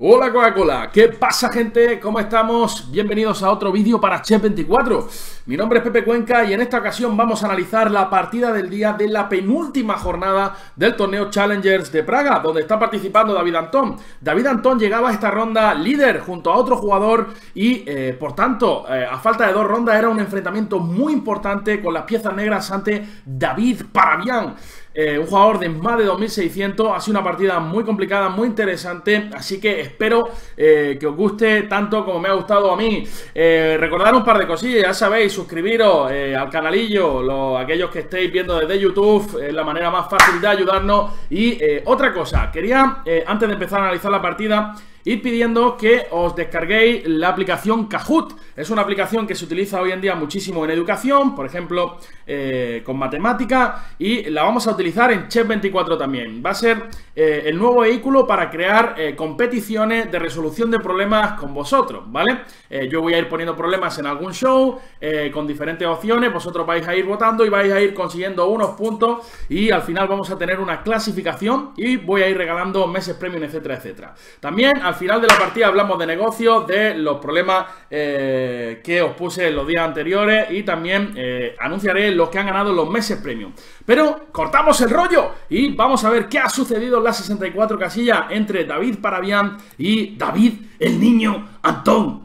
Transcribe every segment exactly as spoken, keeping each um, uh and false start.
Hola Coca-Cola, ¿qué pasa gente? ¿Cómo estamos? Bienvenidos a otro vídeo para Chef veinticuatro. Mi nombre es Pepe Cuenca y en esta ocasión vamos a analizar la partida del día de la penúltima jornada del torneo Challengers de Praga, donde está participando David Antón. David Antón llegaba a esta ronda líder junto a otro jugador y eh, por tanto, eh, a falta de dos rondas era un enfrentamiento muy importante con las piezas negras ante David Parabian. Eh, un jugador de más de dos mil seiscientos. Ha sido una partida muy complicada, muy interesante, así que espero eh, que os guste tanto como me ha gustado a mí. eh, Recordar un par de cosillas, ya sabéis, suscribiros eh, al canalillo, lo, aquellos que estéis viendo desde YouTube, es la manera más fácil de ayudarnos. Y eh, otra cosa, quería, eh, antes de empezar a analizar la partida, ir pidiendo que os descarguéis la aplicación Kahoot. Es una aplicación que se utiliza hoy en día muchísimo en educación, por ejemplo, eh, con matemática, y la vamos a utilizar en Chef veinticuatro también. Va a ser eh, el nuevo vehículo para crear eh, competiciones de resolución de problemas con vosotros, ¿vale? Eh, yo voy a ir poniendo problemas en algún show, eh, con diferentes opciones, vosotros vais a ir votando y vais a ir consiguiendo unos puntos y al final vamos a tener una clasificación y voy a ir regalando meses premium, etcétera, etcétera. También al final de la partida hablamos de negocios, de los problemas eh, que os puse en los días anteriores y también eh, anunciaré los que han ganado los meses premium. Pero cortamos el rollo y vamos a ver qué ha sucedido en las sesenta y cuatro casillas entre David Parabian y David el niño Antón.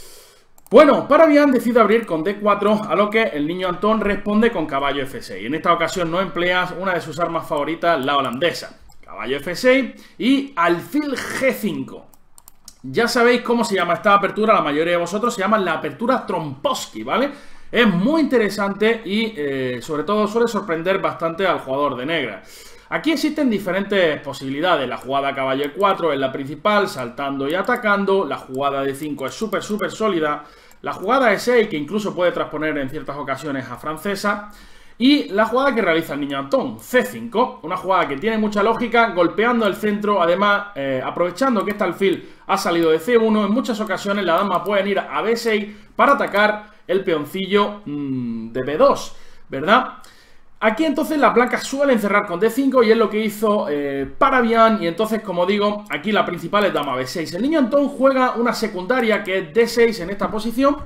Bueno, Parabian decide abrir con D cuatro, a lo que el niño Antón responde con caballo F seis. En esta ocasión no emplea una de sus armas favoritas, la holandesa. Caballo F seis y alfil G cinco. Ya sabéis cómo se llama esta apertura, la mayoría de vosotros se llama la apertura Tromposki, ¿vale? Es muy interesante y eh, sobre todo suele sorprender bastante al jugador de negra. Aquí existen diferentes posibilidades. La jugada caballo E cuatro es la principal, saltando y atacando. La jugada D cinco es súper súper sólida. La jugada E seis, que incluso puede transponer en ciertas ocasiones a francesa. Y la jugada que realiza el niño Antón, C cinco, una jugada que tiene mucha lógica, golpeando el centro, además eh, aprovechando que este alfil ha salido de C uno, en muchas ocasiones la dama pueden ir a B seis para atacar el peoncillo mmm, de B dos, ¿verdad? Aquí entonces las blancas suelen cerrar con D cinco y es lo que hizo eh, Parabian, y entonces, como digo, aquí la principal es dama B seis. El niño Antón juega una secundaria que es D seis en esta posición,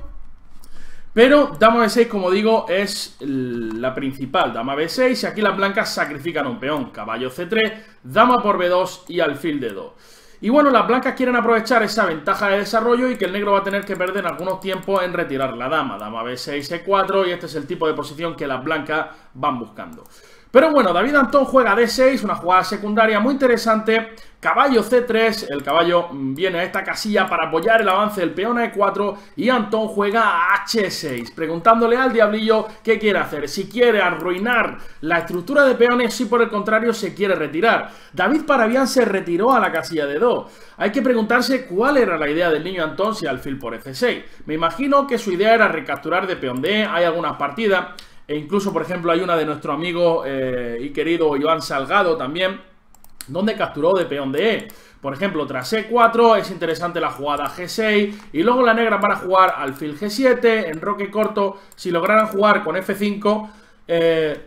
pero dama B seis, como digo, es la principal, dama B seis, y aquí las blancas sacrifican un peón, caballo C tres, dama por B dos y alfil D dos. Y bueno, las blancas quieren aprovechar esa ventaja de desarrollo y que el negro va a tener que perder algunos tiempos en retirar la dama, dama B seis, E cuatro, y este es el tipo de posición que las blancas van buscando. Pero bueno, David Antón juega D seis, una jugada secundaria muy interesante. Caballo C tres, el caballo viene a esta casilla para apoyar el avance del peón a E cuatro y Antón juega a H seis, preguntándole al diablillo qué quiere hacer, si quiere arruinar la estructura de peones, si por el contrario se quiere retirar. David Parabian se retiró a la casilla de dos. Hay que preguntarse cuál era la idea del niño Antón si alfil por F seis. Me imagino que su idea era recapturar de peón D. Hay algunas partidas, e incluso por ejemplo hay una de nuestro amigo eh, y querido Iván Salgado también, donde capturó de peón de E. Por ejemplo, tras E cuatro es interesante la jugada G seis y luego la negra para jugar alfil G siete, enroque corto. Si lograran jugar con F cinco, eh,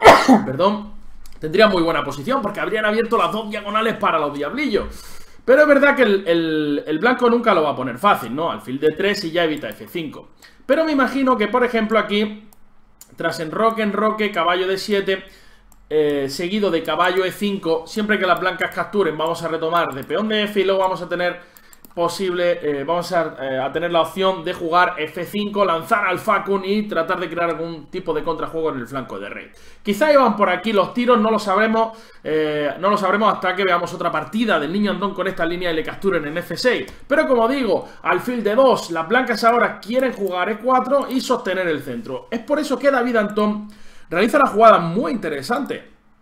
perdón, tendría muy buena posición porque habrían abierto las dos diagonales para los diablillos. Pero es verdad que el, el, el blanco nunca lo va a poner fácil, ¿no? Alfil D tres y ya evita F cinco. Pero me imagino que, por ejemplo, aquí, tras enroque, enroque, caballo D siete... Eh, seguido de caballo E cinco, siempre que las blancas capturen vamos a retomar de peón de F y luego vamos a tener posible, eh, vamos a, eh, a tener la opción de jugar F cinco, lanzar al facun y tratar de crear algún tipo de contrajuego en el flanco de rey. Quizá iban por aquí los tiros, no lo sabremos, eh, no lo sabremos hasta que veamos otra partida del niño Antón con esta línea y le capturen en F seis. Pero como digo, alfil D dos, las blancas ahora quieren jugar E cuatro y sostener el centro. Es por eso que David Antón realiza una jugada muy interesante,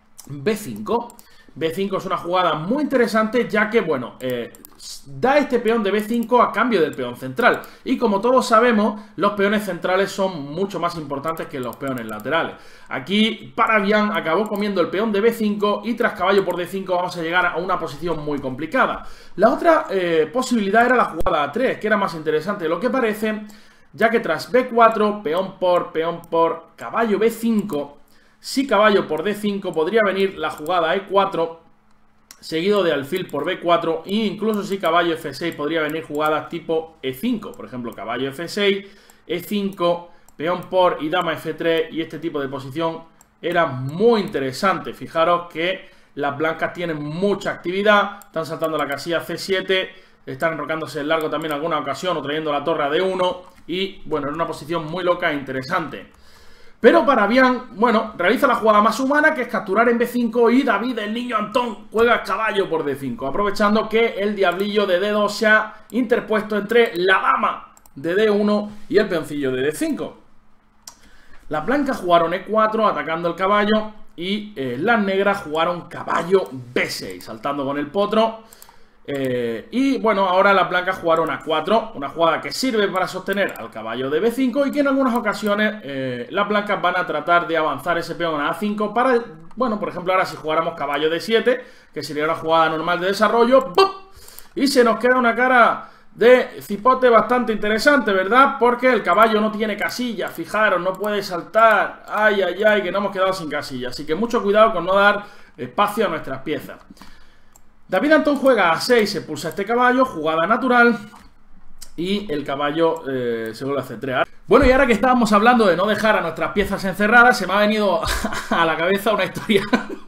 B cinco. B cinco es una jugada muy interesante ya que, bueno, eh, da este peón de B cinco a cambio del peón central. Y como todos sabemos, los peones centrales son mucho más importantes que los peones laterales. Aquí Parabian acabó comiendo el peón de B cinco y tras caballo por D cinco vamos a llegar a una posición muy complicada. La otra eh, posibilidad era la jugada A tres, que era más interesante de lo que parece, ya que tras B cuatro, peón por, peón por, caballo B cinco, si caballo por D cinco podría venir la jugada E cuatro, seguido de alfil por be cuatro, e incluso si caballo efe seis podría venir jugadas tipo e cinco, por ejemplo caballo efe seis, e cinco, peón por y dama efe tres, y este tipo de posición era muy interesante. Fijaros que las blancas tienen mucha actividad, están saltando la casilla ce siete, están enrocándose en largo también en alguna ocasión o trayendo la torre a de uno, y bueno, en una posición muy loca e interesante. Pero Parabian, bueno, realiza la jugada más humana, que es capturar en be cinco, y David, el niño Antón, juega caballo por de cinco, aprovechando que el diablillo de de dos se ha interpuesto entre la dama de de uno y el peoncillo de de cinco. Las blancas jugaron e cuatro, atacando el caballo, y eh, las negras jugaron caballo be seis, saltando con el potro. Eh, y bueno, ahora las blancas jugaron a cuatro, una jugada que sirve para sostener al caballo de be cinco, y que en algunas ocasiones eh, las blancas van a tratar de avanzar ese peón a a cinco para, bueno, por ejemplo ahora si jugáramos caballo de siete, que sería una jugada normal de desarrollo, ¡pum! Y se nos queda una cara de cipote bastante interesante, ¿verdad? Porque el caballo no tiene casilla, fijaros, no puede saltar, ay, ay, ay, que nos hemos quedado sin casilla, así que mucho cuidado con no dar espacio a nuestras piezas. David Antón juega a seis, se pulsa este caballo, jugada natural, y el caballo eh, se vuelve a ce tres. Bueno, y ahora que estábamos hablando de no dejar a nuestras piezas encerradas, se me ha venido a la cabeza una historia,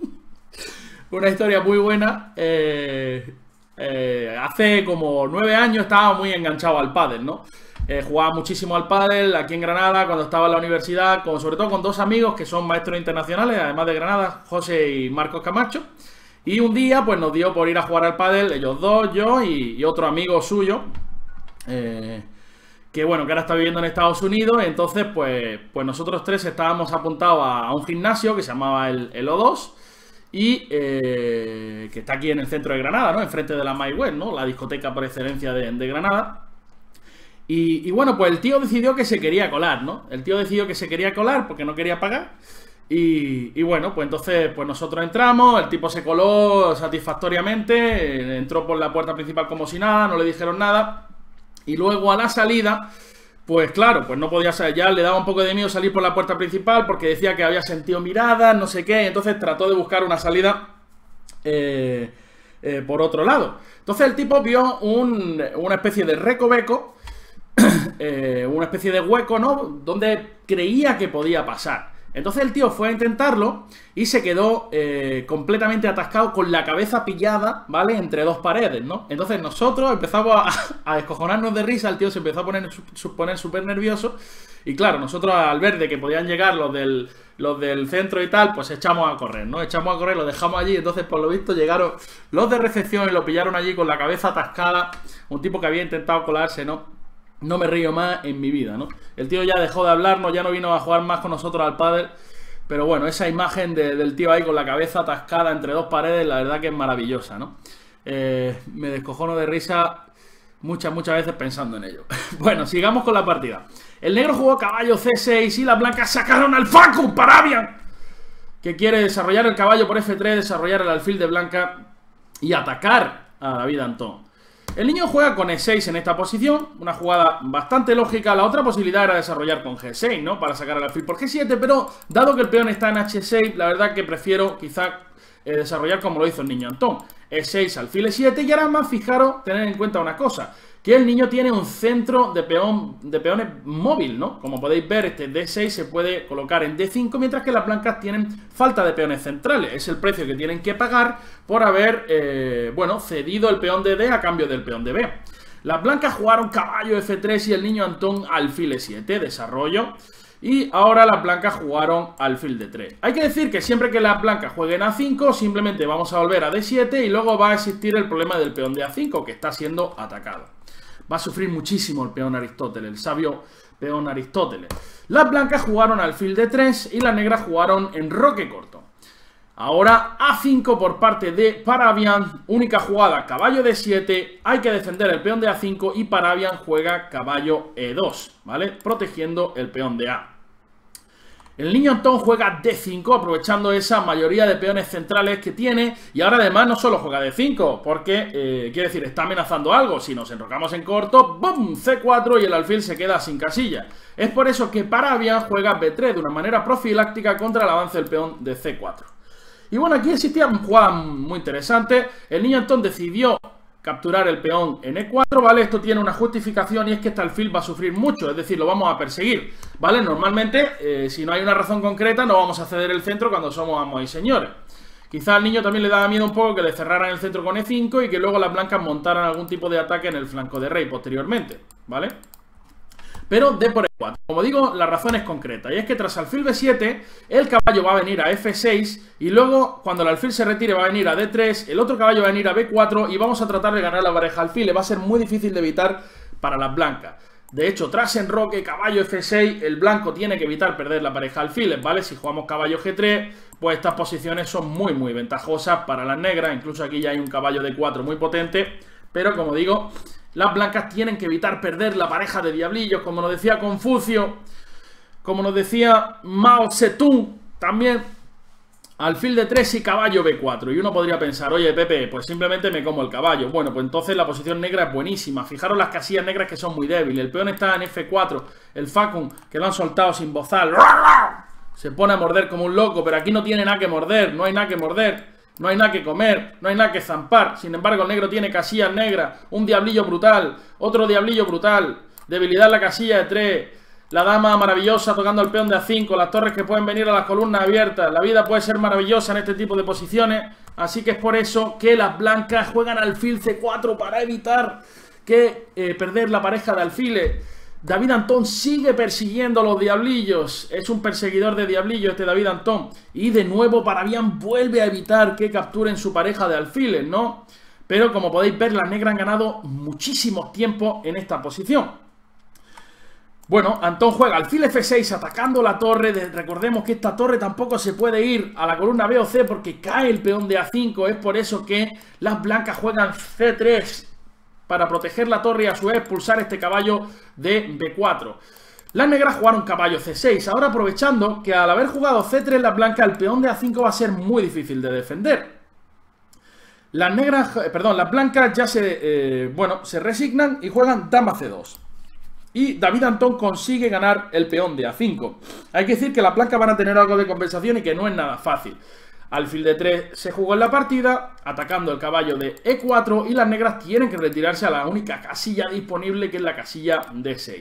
una historia muy buena. Eh, eh, hace como nueve años estaba muy enganchado al pádel, ¿no? Eh, jugaba muchísimo al pádel aquí en Granada cuando estaba en la universidad, con, sobre todo con dos amigos que son maestros internacionales, además de Granada, José y Marcos Camacho. Y un día pues nos dio por ir a jugar al pádel, ellos dos, yo y, y otro amigo suyo, eh, que bueno, que ahora está viviendo en Estados Unidos. Entonces pues, pues nosotros tres estábamos apuntados a, a un gimnasio que se llamaba el, el o dos, y eh, que está aquí en el centro de Granada, ¿no? Enfrente de la MyWeb, ¿no? La discoteca por excelencia de, de Granada. Y, y bueno, pues el tío decidió que se quería colar, ¿no? El tío decidió que se quería colar porque no quería pagar. Y, y bueno, pues entonces pues nosotros entramos, el tipo se coló satisfactoriamente, entró por la puerta principal como si nada, no le dijeron nada. Y luego a la salida, pues claro, pues no podía salir, ya le daba un poco de miedo salir por la puerta principal porque decía que había sentido miradas, no sé qué. Entonces trató de buscar una salida eh, eh, por otro lado. Entonces el tipo vio un, una especie de recoveco, eh, una especie de hueco, ¿no? Donde creía que podía pasar. Entonces el tío fue a intentarlo y se quedó eh, completamente atascado con la cabeza pillada, ¿vale? Entre dos paredes, ¿no? Entonces nosotros empezamos a, a descojonarnos de risa, el tío se empezó a poner súper nervioso. Y claro, nosotros al ver de que podían llegar los del, los del centro y tal, pues echamos a correr, ¿no? Echamos a correr, lo dejamos allí. Entonces por lo visto llegaron los de recepción y lo pillaron allí con la cabeza atascada. Un tipo que había intentado colarse, ¿no? No me río más en mi vida, ¿no? El tío ya dejó de hablarnos, ya no vino a jugar más con nosotros al pádel. Pero bueno, esa imagen de, del tío ahí con la cabeza atascada entre dos paredes, la verdad que es maravillosa, ¿no? Eh, me descojono de risa muchas, muchas veces pensando en ello. Bueno, sigamos con la partida. El negro jugó caballo ce seis y las blancas sacaron al Facu Parabian, que quiere desarrollar el caballo por efe tres, desarrollar el alfil de blanca y atacar a David Antón. El niño juega con e seis en esta posición, una jugada bastante lógica. La otra posibilidad era desarrollar con ge seis, ¿no? Para sacar el alfil por ge siete, pero dado que el peón está en hache seis, la verdad que prefiero quizá eh, desarrollar como lo hizo el niño Antón. e seis, alfil e siete, y ahora más fijaros, tener en cuenta una cosa, que el niño tiene un centro de, peón, de peones móvil, ¿no? Como podéis ver, este de seis se puede colocar en de cinco, mientras que las blancas tienen falta de peones centrales. Es el precio que tienen que pagar por haber, eh, bueno, cedido el peón de D a cambio del peón de B. Las blancas jugaron caballo efe tres y el niño Antón alfil e siete, desarrollo. Y ahora las blancas jugaron alfil de tres. Hay que decir que siempre que las blancas jueguen a cinco, simplemente vamos a volver a de siete y luego va a existir el problema del peón de a cinco, que está siendo atacado. Va a sufrir muchísimo el peón Aristóteles, el sabio peón Aristóteles. Las blancas jugaron alfil de tres y las negras jugaron enroque corto. Ahora a cinco por parte de Parabian, única jugada caballo de siete, hay que defender el peón de a cinco y Parabian juega caballo e dos, ¿vale? Protegiendo el peón de A. El niño Antón juega de cinco, aprovechando esa mayoría de peones centrales que tiene. Y ahora además no solo juega de cinco, porque, eh, quiere decir, está amenazando algo. Si nos enrocamos en corto, ¡bum! ce cuatro y el alfil se queda sin casilla. Es por eso que Parabian juega be tres de una manera profiláctica contra el avance del peón de ce cuatro. Y bueno, aquí existían jugadas muy interesantes. El niño Antón decidió capturar el peón en E cuatro, ¿vale? Esto tiene una justificación y es que este alfil va a sufrir mucho, es decir, lo vamos a perseguir, ¿vale? Normalmente, eh, si no hay una razón concreta, no vamos a ceder el centro cuando somos amos y señores. Quizá al niño también le daba miedo un poco que le cerraran el centro con E cinco y que luego las blancas montaran algún tipo de ataque en el flanco de rey posteriormente, ¿vale? Pero D por E cuatro. Como digo, la razón es concreta. Y es que tras alfil B siete, el caballo va a venir a F seis. Y luego, cuando el alfil se retire, va a venir a D tres. El otro caballo va a venir a B cuatro. Y vamos a tratar de ganar la pareja alfiles. Va a ser muy difícil de evitar para las blancas. De hecho, tras enroque, caballo F seis, el blanco tiene que evitar perder la pareja alfiles, ¿vale? Si jugamos caballo G tres, pues estas posiciones son muy, muy ventajosas para las negras. Incluso aquí ya hay un caballo D cuatro muy potente. Pero, como digo, las blancas tienen que evitar perder la pareja de diablillos, como nos decía Confucio, como nos decía Mao Zedong, también alfil de tres y caballo B cuatro. Y uno podría pensar, oye Pepe, pues simplemente me como el caballo. Bueno, pues entonces la posición negra es buenísima. Fijaros las casillas negras que son muy débiles. El peón está en F cuatro, el Facum, que lo han soltado sin bozal, se pone a morder como un loco, pero aquí no tiene nada que morder, no hay nada que morder. No hay nada que comer, no hay nada que zampar. Sin embargo, el negro tiene casillas negras, un diablillo brutal, otro diablillo brutal, debilidad en la casilla de tres, la dama maravillosa tocando el peón de A cinco, las torres que pueden venir a las columnas abiertas. La vida puede ser maravillosa en este tipo de posiciones. Así que es por eso que las blancas juegan alfil C cuatro para evitar que eh, perder la pareja de alfiles. David Antón sigue persiguiendo a los diablillos. Es un perseguidor de diablillos este David Antón. Y de nuevo Parabián vuelve a evitar que capturen su pareja de alfiles, ¿no? Pero como podéis ver, las negras han ganado muchísimo tiempo en esta posición. Bueno, Antón juega alfil F seis atacando la torre. De, recordemos que esta torre tampoco se puede ir a la columna B o C porque cae el peón de A cinco. Es por eso que las blancas juegan C tres para proteger la torre y a su vez expulsar este caballo de B cuatro. Las negras jugaron caballo C seis. Ahora, aprovechando que al haber jugado C tres las blancas, el peón de A cinco va a ser muy difícil de defender. Las negras, perdón, las blancas ya se, eh, bueno, se resignan y juegan dama C dos. Y David Antón consigue ganar el peón de A cinco. Hay que decir que las blancas van a tener algo de compensación y que no es nada fácil. Alfil de tres se jugó en la partida, atacando el caballo de E cuatro, y las negras tienen que retirarse a la única casilla disponible, que es la casilla D seis.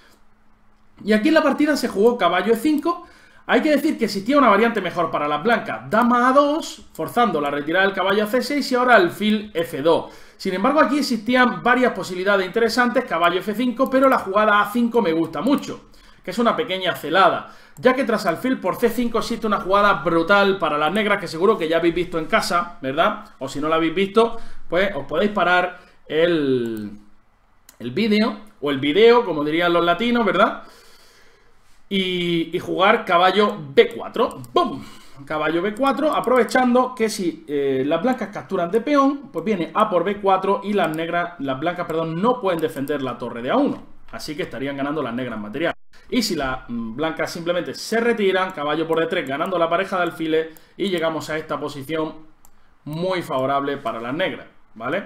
Y aquí en la partida se jugó caballo E cinco. Hay que decir que existía una variante mejor para las blancas, dama A dos, forzando la retirada del caballo a C seis, y ahora alfil F dos. Sin embargo, aquí existían varias posibilidades interesantes, caballo F cinco, pero la jugada A cinco me gusta mucho, que es una pequeña celada, ya que tras alfil por C cinco existe una jugada brutal para las negras que seguro que ya habéis visto en casa, ¿verdad? O si no la habéis visto, pues os podéis parar el, el vídeo, o el video, como dirían los latinos, ¿verdad? Y, y jugar caballo B cuatro. ¡Bum! Caballo B cuatro, aprovechando que si eh, las blancas capturan de peón, pues viene A por B cuatro y las negras, las blancas, perdón, no pueden defender la torre de A uno. Así que estarían ganando las negras material. Y si las blancas simplemente se retiran, caballo por D tres, ganando la pareja de alfiles, y llegamos a esta posición muy favorable para las negras, ¿vale?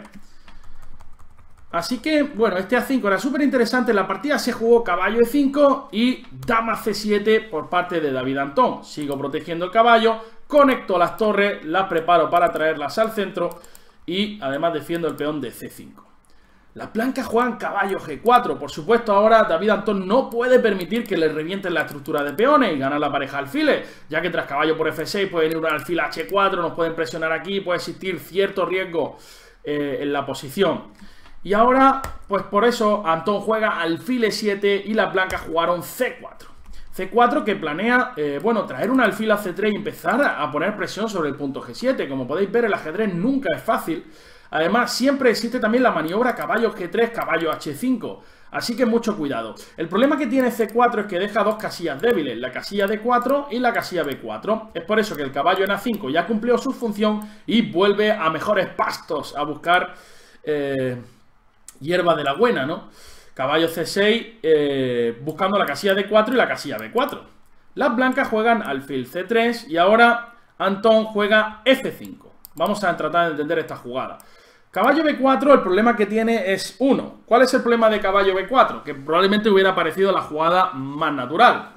Así que, bueno, este A cinco era súper interesante. En la partida se jugó caballo E cinco y dama C siete por parte de David Antón. Sigo protegiendo el caballo, conecto las torres, las preparo para traerlas al centro y además defiendo el peón de C cinco. Las blancas juegan caballo G cuatro. Por supuesto, ahora David Antón no puede permitir que le revienten la estructura de peones y ganar la pareja de alfiles, ya que tras caballo por F seis puede venir un alfil H cuatro, nos pueden presionar aquí, puede existir cierto riesgo eh, en la posición. Y ahora, pues por eso Antón juega alfil E siete y las blancas jugaron C cuatro. C cuatro que planea, eh, bueno, traer un alfil a C tres y empezar a, a poner presión sobre el punto G siete. Como podéis ver, el ajedrez nunca es fácil. Además, siempre existe también la maniobra caballo G tres, caballo H cinco. Así que mucho cuidado. El problema que tiene C cuatro es que deja dos casillas débiles, la casilla D cuatro y la casilla B cuatro. Es por eso que el caballo en A cinco ya cumplió su función y vuelve a mejores pastos a buscar eh, hierba de la buena, ¿no? Caballo C seis eh, buscando la casilla D cuatro y la casilla B cuatro. Las blancas juegan alfil C tres y ahora Antón juega F cinco. Vamos a tratar de entender esta jugada. Caballo B cuatro, el problema que tiene es uno. ¿Cuál es el problema de caballo B cuatro? Que probablemente hubiera parecido la jugada más natural.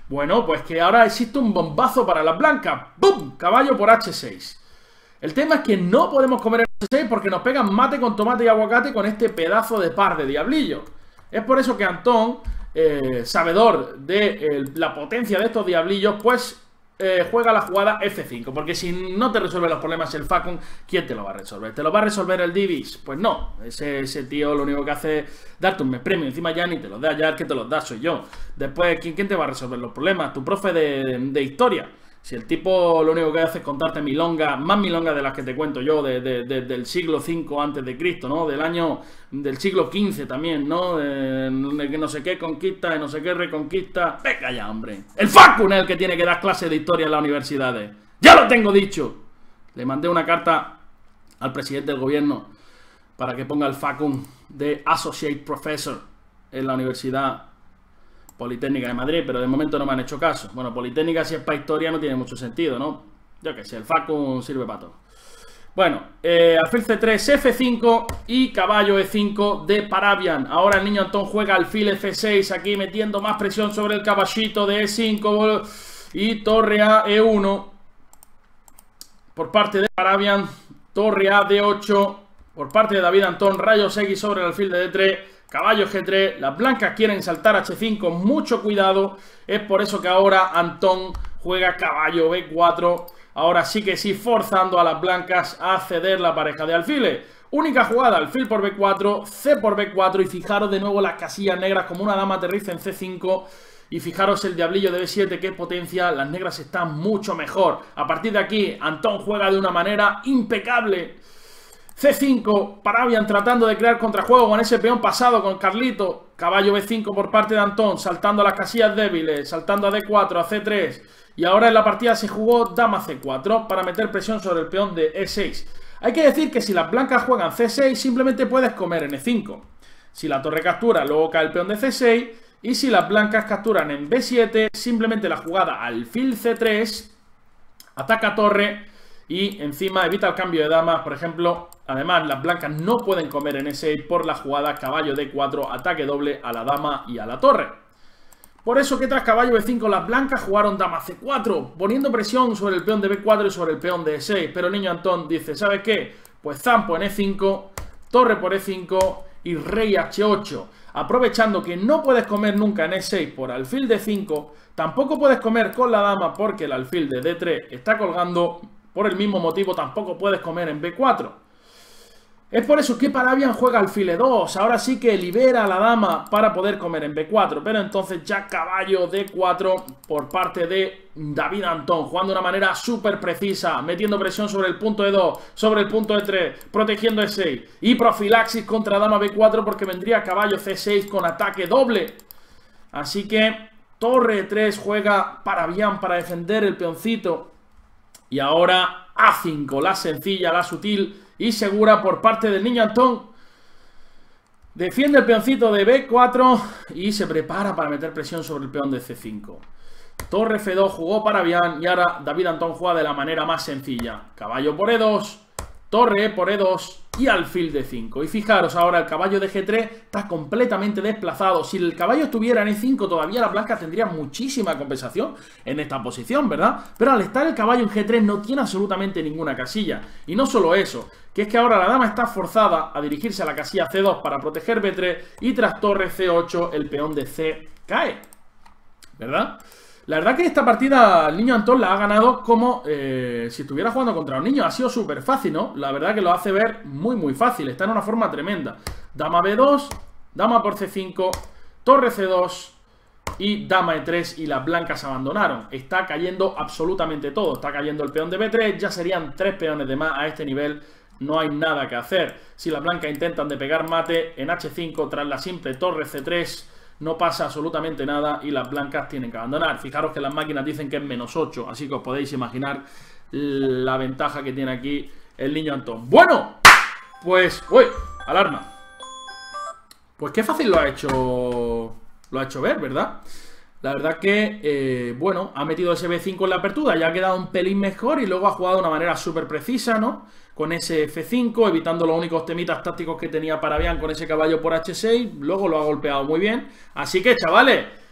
Bueno, pues que ahora existe un bombazo para las blancas. ¡Bum! Caballo por hache seis. El tema es que no podemos comer el hache seis porque nos pegan mate con tomate y aguacate con este pedazo de par de diablillos. Es por eso que Antón, eh, sabedor de eh, la potencia de estos diablillos, pues eh, juega la jugada efe cinco. Porque si no te resuelve los problemas el Facon, ¿quién te lo va a resolver? ¿Te lo va a resolver el Divis? Pues no. Ese, ese tío lo único que hace es darte un mes premio. Encima ya ni te los da, ya el que te los da soy yo. Después, ¿quién, quién te va a resolver los problemas? Tu profe de, de, de historia. Si el tipo lo único que hace es contarte milongas, más milongas de las que te cuento yo, de, de, de, del siglo cinco antes de Cristo, ¿no? Del año, del siglo quince también, ¿no? De, de que no sé qué conquista, de no sé qué reconquista. Venga ya, hombre. El Facun es el que tiene que dar clases de historia en las universidades. ¡Ya lo tengo dicho! Le mandé una carta al presidente del gobierno para que ponga el Facun de Associate Professor en la Universidad Politécnica de Madrid, pero de momento no me han hecho caso. Bueno, Politécnica si es para historia no tiene mucho sentido, ¿no? Yo qué sé, el Facun sirve para todo. Bueno, eh, alfil ce tres, efe cinco y caballo e cinco de Parabian. Ahora el niño Antón juega alfil efe seis aquí metiendo más presión sobre el caballito de e cinco y torre a e uno por parte de Parabian, torre a de ocho por parte de David Antón, rayos X sobre el alfil de de tres. Caballo ge tres, las blancas quieren saltar hache cinco, mucho cuidado, es por eso que ahora Antón juega caballo be cuatro, ahora sí que sí, forzando a las blancas a ceder la pareja de alfiles. Única jugada, alfil por be cuatro, ce por be cuatro y fijaros de nuevo las casillas negras como una dama aterriza en ce cinco y fijaros el diablillo de be siete, qué potencia, las negras están mucho mejor. A partir de aquí, Antón juega de una manera impecable. ce cinco, Parabian tratando de crear contrajuego con ese peón pasado con Carlito. Caballo be cinco por parte de Antón, saltando a las casillas débiles, saltando a de cuatro, a ce tres. Y ahora en la partida se jugó dama ce cuatro para meter presión sobre el peón de e seis. Hay que decir que si las blancas juegan ce seis, simplemente puedes comer en e cinco. Si la torre captura, luego cae el peón de ce seis. Y si las blancas capturan en be siete, simplemente la jugada alfil ce tres, ataca torre y encima evita el cambio de damas, por ejemplo. Además, las blancas no pueden comer en e seis por la jugada caballo de cuatro, ataque doble a la dama y a la torre. Por eso que tras caballo be cinco las blancas jugaron dama ce cuatro, poniendo presión sobre el peón de be cuatro y sobre el peón de e seis. Pero el niño Antón dice, ¿sabes qué? Pues zampo en e cinco, torre por e cinco y rey hache ocho. Aprovechando que no puedes comer nunca en e seis por alfil de cinco, tampoco puedes comer con la dama porque el alfil de de tres está colgando. Por el mismo motivo tampoco puedes comer en be cuatro. Es por eso que Parabian juega alfil e dos. Ahora sí que libera a la dama para poder comer en be cuatro. Pero entonces ya caballo de cuatro por parte de David Antón. Jugando de una manera súper precisa. Metiendo presión sobre el punto e dos. Sobre el punto e tres. Protegiendo e seis. Y profilaxis contra dama be cuatro porque vendría caballo ce seis con ataque doble. Así que torre e tres juega Parabian para defender el peoncito. Y ahora a cinco. La sencilla, la sutil y segura por parte del niño Antón. Defiende el peoncito de be cuatro y se prepara para meter presión sobre el peón de ce cinco. Torre efe dos jugó Parabian y ahora David Antón juega de la manera más sencilla. Caballo por e dos, torre por e dos y alfil de cinco. Y fijaros ahora el caballo de ge tres está completamente desplazado. Si el caballo estuviera en e cinco todavía la blanca tendría muchísima compensación en esta posición, ¿verdad? Pero al estar el caballo en ge tres no tiene absolutamente ninguna casilla. Y no solo eso, que es que ahora la dama está forzada a dirigirse a la casilla ce dos para proteger be tres y tras torre ce ocho el peón de C cae, ¿verdad? La verdad que esta partida el niño Antón la ha ganado como eh, si estuviera jugando contra un niño. Ha sido súper fácil, ¿no? La verdad que lo hace ver muy muy fácil. Está en una forma tremenda. Dama be dos, dama por ce cinco, torre ce dos y dama e tres y las blancas abandonaron. Está cayendo absolutamente todo. Está cayendo el peón de be tres. Ya serían tres peones de más a este nivel. No hay nada que hacer. Si las blancas intentan de pegar mate en hache cinco tras la simple torre ce tres... no pasa absolutamente nada y las blancas tienen que abandonar. Fijaros que las máquinas dicen que es menos ocho, así que os podéis imaginar la ventaja que tiene aquí el niño Antón. Bueno, pues... ¡Uy! Alarma. Pues qué fácil lo ha hecho... Lo ha hecho ver, ¿verdad? La verdad que, eh, bueno, ha metido ese be cinco en la apertura, ya ha quedado un pelín mejor y luego ha jugado de una manera súper precisa, ¿no? Con ese efe cinco, evitando los únicos temitas tácticos que tenía Parabian con ese caballo por hache seis. Luego lo ha golpeado muy bien. Así que, chavales,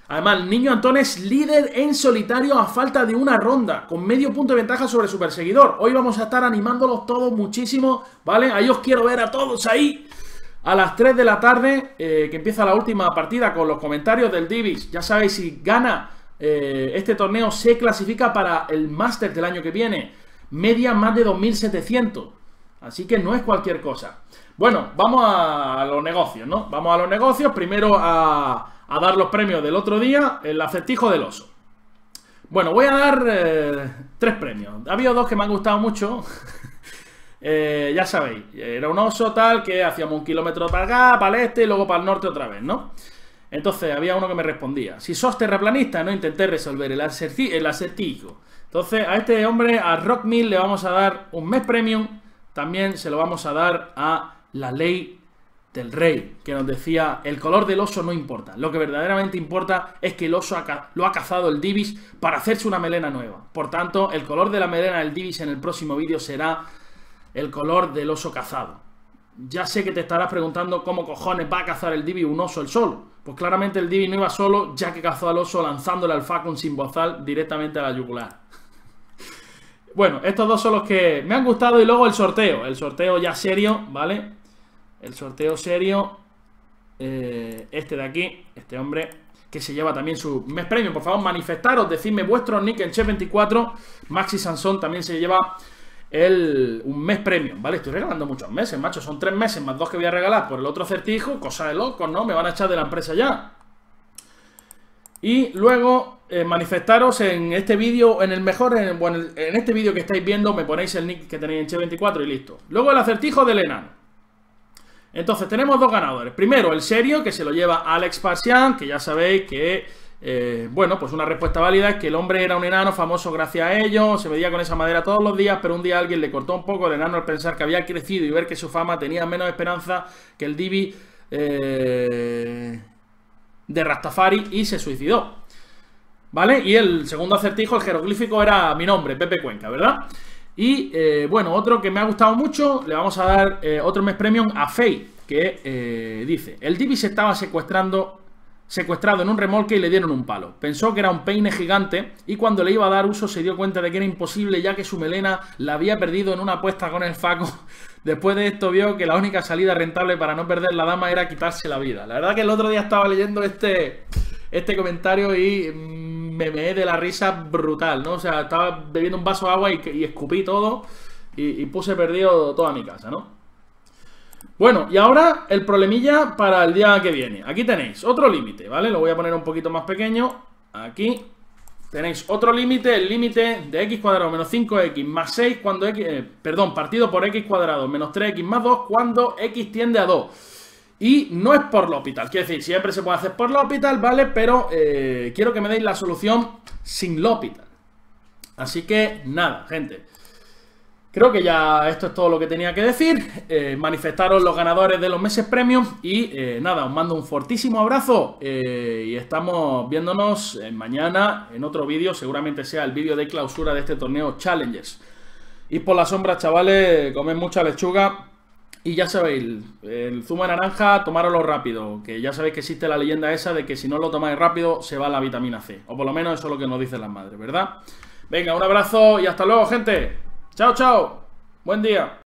Además, el Niño Antón es líder en solitario a falta de una ronda, con medio punto de ventaja sobre su perseguidor. Hoy vamos a estar animándolos todos muchísimo, ¿vale? Ahí os quiero ver a todos ahí. A las tres de la tarde, eh, que empieza la última partida con los comentarios del Divis. Ya sabéis, si gana eh, este torneo, se clasifica para el Master del año que viene. Media más de dos mil setecientos. Así que no es cualquier cosa. Bueno, vamos a los negocios, ¿no? Vamos a los negocios. Primero a... a dar los premios del otro día, el acertijo del oso. Bueno, voy a dar eh, tres premios. Ha habido dos que me han gustado mucho. eh, ya sabéis, era un oso tal que hacíamos un kilómetro para acá, para el este y luego para el norte otra vez, ¿no? Entonces había uno que me respondía: si sos terraplanista, no intenté resolver el, acerti el acertijo. Entonces a este hombre, a Rockmill, le vamos a dar un mes premium. También se lo vamos a dar a la ley del rey, que nos decía: el color del oso no importa, lo que verdaderamente importa es que el oso ha, lo ha cazado el Divis para hacerse una melena nueva. Por tanto, el color de la melena del Divis en el próximo vídeo será el color del oso cazado. Ya sé que te estarás preguntando cómo cojones va a cazar el Divis un oso el solo. Pues claramente el Divis no iba solo, ya que cazó al oso lanzándole al Facun sin bozal directamente a la yugular. Bueno, estos dos son los que me han gustado. Y luego el sorteo, el sorteo ya serio, ¿vale? El sorteo serio, eh, este de aquí, este hombre, que se lleva también su mes premium. Por favor, manifestaros, decidme vuestro nick en Chef veinticuatro. Maxi Sansón también se lleva el, un mes premium, ¿vale? Estoy regalando muchos meses, macho. Son tres meses más dos que voy a regalar por el otro acertijo. Cosa de locos, ¿no? Me van a echar de la empresa ya. Y luego, eh, manifestaros en este vídeo, en el mejor, en, bueno, en este vídeo que estáis viendo, me ponéis el nick que tenéis en Chef veinticuatro y listo. Luego el acertijo del enano. Entonces tenemos dos ganadores. Primero el serio, que se lo lleva Alex Parsian, que ya sabéis que, eh, bueno, pues una respuesta válida es que el hombre era un enano famoso gracias a ello, se medía con esa madera todos los días, pero un día alguien le cortó un poco el enano al pensar que había crecido y ver que su fama tenía menos esperanza que el Divi eh, de Rastafari, y se suicidó. ¿Vale? Y el segundo acertijo, el jeroglífico, era mi nombre, Pepe Cuenca, ¿verdad? Y, eh, bueno, otro que me ha gustado mucho, le vamos a dar eh, otro mes premium a Faye, que eh, dice: el Divi se estaba secuestrando, secuestrado en un remolque y le dieron un palo. Pensó que era un peine gigante y cuando le iba a dar uso se dio cuenta de que era imposible, ya que su melena la había perdido en una apuesta con el Faco. Después de esto vio que la única salida rentable para no perder la dama era quitarse la vida. La verdad que el otro día estaba leyendo este, este comentario y... Mmm, me meé de la risa brutal, ¿no? O sea, estaba bebiendo un vaso de agua y, y escupí todo y, y puse perdido toda mi casa, ¿no? Bueno, y ahora el problemilla para el día que viene. Aquí tenéis otro límite, ¿vale? Lo voy a poner un poquito más pequeño. Aquí tenéis otro límite, el límite de x cuadrado menos cinco x más seis cuando x... Eh, perdón, partido por x cuadrado menos tres x más dos cuando x tiende a dos. Y no es por L'Hopital, quiero decir, siempre se puede hacer por L'Hopital, ¿vale? Pero eh, quiero que me deis la solución sin L'Hopital. Así que, nada, gente. Creo que ya esto es todo lo que tenía que decir. eh, Manifestaros los ganadores de los meses premium. Y eh, nada, os mando un fortísimo abrazo. eh, Y estamos viéndonos eh, mañana en otro vídeo. Seguramente sea el vídeo de clausura de este torneo Challengers. Y por la sombra, chavales, comed mucha lechuga. Y ya sabéis, el zumo de naranja, tomároslo rápido, que ya sabéis que existe la leyenda esa de que si no lo tomáis rápido se va la vitamina C. O por lo menos eso es lo que nos dicen las madres, ¿verdad? Venga, un abrazo y hasta luego, gente. Chao, chao. Buen día.